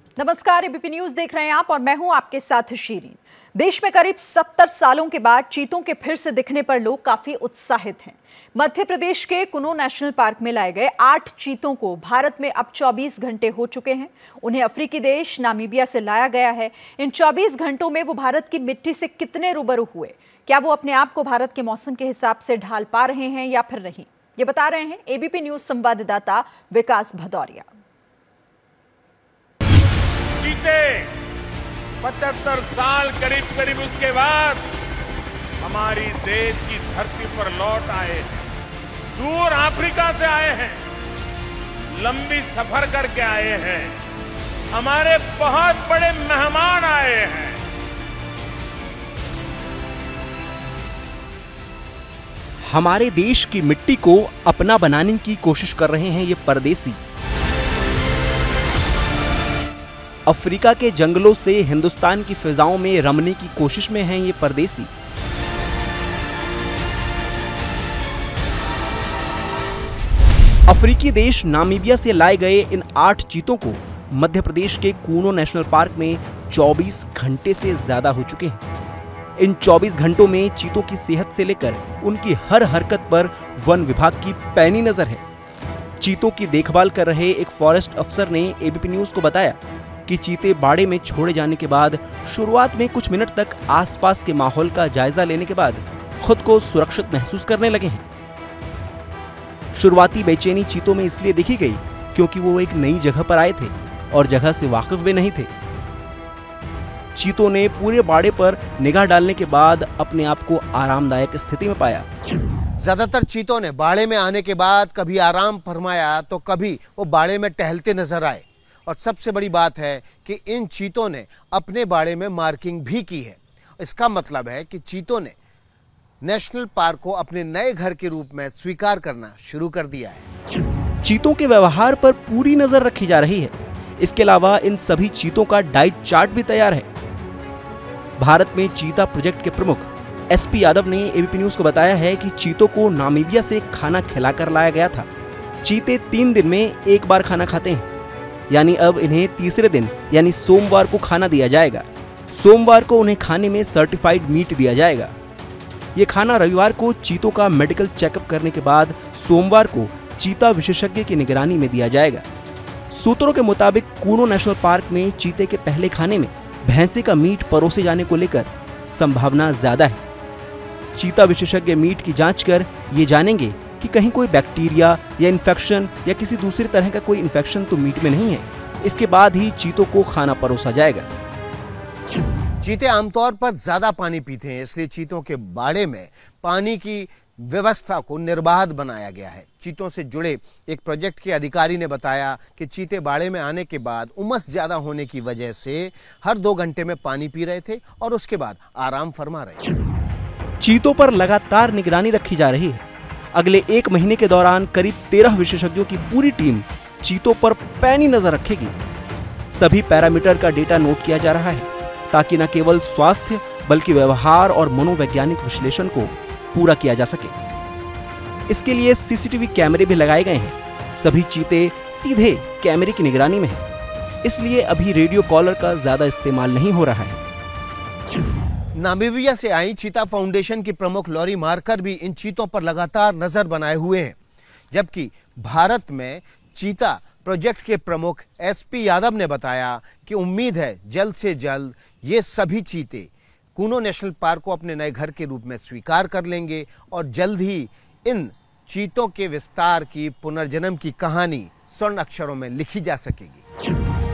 नमस्कार, ABP news देख रहे हैं आप और मैं हूं आपके साथ शीरीन। देश में करीब 70 सालों के बाद चीतों के फिर से दिखने पर लोग काफी उत्साहित हैं। मध्य प्रदेश के कुनो नेशनल पार्क में लाए गए 8 चीतों को भारत में अब 24 घंटे हो चुके हैं। उन्हें अफ्रीकी देश नामीबिया से लाया गया है। इन 24 घंटों में वो भारत की मिट्टी से कितने रूबरू हुए, क्या वो अपने आप को भारत के मौसम के हिसाब से ढाल पा रहे हैं या फिर नहीं, ये बता रहे हैं एबीपी न्यूज संवाददाता विकास भदौरिया। चीते 75 साल करीब उसके बाद हमारी देश की धरती पर लौट आए। दूर अफ्रीका से आए हैं, लंबी सफर करके आए हैं, हमारे बहुत बड़े मेहमान आए हैं। हमारे देश की मिट्टी को अपना बनाने की कोशिश कर रहे हैं ये परदेसी। अफ्रीका के जंगलों से हिंदुस्तान की फिजाओं में रमने की कोशिश में हैं ये परदेसी। अफ्रीकी देश नामीबिया से लाए गए इन 8 चीतों को मध्य प्रदेश के कूनो नेशनल पार्क में 24 घंटे से ज्यादा हो चुके हैं। इन 24 घंटों में चीतों की सेहत से लेकर उनकी हर हरकत पर वन विभाग की पैनी नजर है। चीतों की देखभाल कर रहे एक फॉरेस्ट अफसर ने एबीपी न्यूज को बताया कि चीते बाड़े में छोड़े जाने के बाद शुरुआत में कुछ मिनट तक आसपास के माहौल का जायजा लेने के बाद खुद को सुरक्षित महसूस करने लगे हैं। शुरुआती बेचैनी चीतों में इसलिए देखी गई क्योंकि वो एक नई जगह पर आए थे और जगह से वाकिफ भी नहीं थे। चीतों ने पूरे बाड़े पर निगाह डालने के बाद अपने आप को आरामदायक स्थिति में पाया। ज्यादातर चीतों ने बाड़े में आने के बाद कभी आराम फरमाया तो कभी वो बाड़े में टहलते नजर आए। और सबसे बड़ी बात है कि इन चीतों ने अपने बाड़े में मार्किंग भी की है। इसका मतलब है कि चीतों ने नेशनल पार्क को अपने नए घर के रूप में स्वीकार करना शुरू कर दिया है। चीतों के व्यवहार पर पूरी नजर रखी जा रही है। इसके अलावा इन सभी चीतों का डाइट चार्ट भी तैयार है। भारत में चीता प्रोजेक्ट के प्रमुख एसपी यादव ने एबीपी न्यूज को बताया है कि चीतों को नामीबिया से खाना खिलाकर लाया गया था। चीते 3 दिन में एक बार खाना खाते हैं, यानी अब इन्हें तीसरे दिन यानी सोमवार को खाना दिया जाएगा। सोमवार को उन्हें खाने में सर्टिफाइड मीट दिया जाएगा। ये खाना रविवार को चीतों का मेडिकल चेकअप करने के बाद सोमवार को चीता विशेषज्ञ की निगरानी में दिया जाएगा। सूत्रों के मुताबिक कूनो नेशनल पार्क में चीते के पहले खाने में भैंसे का मीट परोसे जाने को लेकर संभावना ज्यादा है। चीता विशेषज्ञ मीट की जांच कर ये जानेंगे कि कहीं कोई बैक्टीरिया या इन्फेक्शन या किसी दूसरी तरह का कोई इन्फेक्शन तो मीट में नहीं है। इसके बाद ही चीतों को खाना परोसा जाएगा। चीते आमतौर पर ज्यादा पानी पीते हैं, इसलिए चीतों के बाड़े में पानी की व्यवस्था को निर्बाध बनाया गया है। चीतों से जुड़े एक प्रोजेक्ट के अधिकारी ने बताया कि चीते बाड़े में आने के बाद उमस ज्यादा होने की वजह से हर 2 घंटे में पानी पी रहे थे और उसके बाद आराम फरमा रहे थे। चीतों पर लगातार निगरानी रखी जा रही है। अगले 1 महीने के दौरान करीब 13 विशेषज्ञों की पूरी टीम चीतों पर पैनी नजर रखेगी। सभी पैरामीटर का डेटा नोट किया जा रहा है ताकि न केवल स्वास्थ्य बल्कि व्यवहार और मनोवैज्ञानिक विश्लेषण को पूरा किया जा सके। इसके लिए सीसीटीवी कैमरे भी लगाए गए हैं। सभी चीते सीधे कैमरे की निगरानी में हैं, इसलिए अभी रेडियो कॉलर का ज्यादा इस्तेमाल नहीं हो रहा है। नामीबिया से आई चीता फाउंडेशन की प्रमुख लॉरी मार्कर भी इन चीतों पर लगातार नजर बनाए हुए हैं, जबकि भारत में चीता प्रोजेक्ट के प्रमुख एसपी यादव ने बताया कि उम्मीद है जल्द से जल्द ये सभी चीते कूनो नेशनल पार्क को अपने नए घर के रूप में स्वीकार कर लेंगे और जल्द ही इन चीतों के विस्तार की पुनर्जन्म की कहानी स्वर्ण अक्षरों में लिखी जा सकेगी।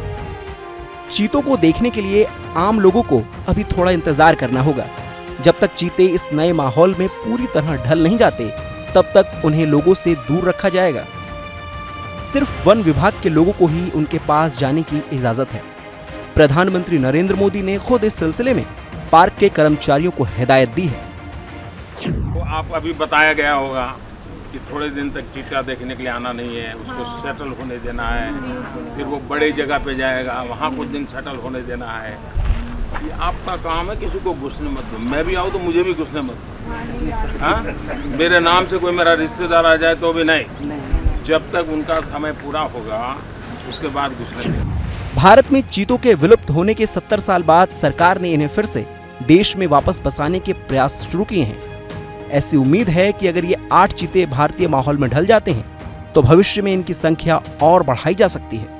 चीतों को देखने के लिए आम लोगों को अभी थोड़ा इंतजार करना होगा। जब तक चीते इस नए माहौल में पूरी तरह ढल नहीं जाते, तब तक उन्हें लोगों से दूर रखा जाएगा। सिर्फ वन विभाग के लोगों को ही उनके पास जाने की इजाजत है। प्रधानमंत्री नरेंद्र मोदी ने खुद इस सिलसिले में पार्क के कर्मचारियों को हिदायत दी है। तो आप अभी बताया गया होगा कि थोड़े दिन तक चीता देखने के लिए आना नहीं है, उसको सेटल होने देना है, फिर वो बड़ी जगह पे जाएगा, वहाँ कुछ दिन सेटल होने देना है। ये आपका काम है, किसी को घुसने मत दो। मैं भी आऊँ तो मुझे भी घुसने मत दो। हाँ, मेरे नाम से कोई मेरा रिश्तेदार आ जाए तो भी नहीं, जब तक उनका समय पूरा होगा उसके बाद घुसने दें। भारत में चीतों के विलुप्त होने के 70 साल बाद सरकार ने इन्हें फिर से देश में वापस बसाने के प्रयास शुरू किए हैं। ऐसी उम्मीद है कि अगर ये 8 चीते भारतीय माहौल में ढल जाते हैं तो भविष्य में इनकी संख्या और बढ़ाई जा सकती है।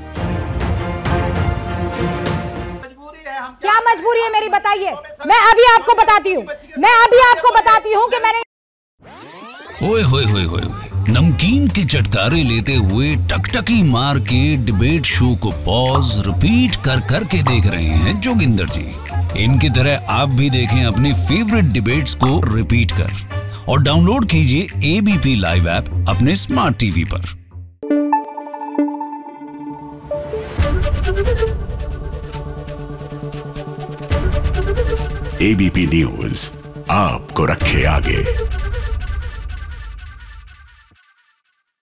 क्या मजबूरी है मेरी, बताइए। मैं अभी आपको बताती हूँ कि मैंने ओए होए होए होए नमकीन के चटकारे लेते हुए टकटकी मार के डिबेट शो को पॉज रिपीट कर करके देख रहे हैं जोगिंदर जी। इनकी तरह आप भी देखें अपनी फेवरेट डिबेट्स को रिपीट कर और डाउनलोड कीजिए एबीपी लाइव ऐप अपने स्मार्ट टीवी पर। एबीपी न्यूज आपको रखे आगे।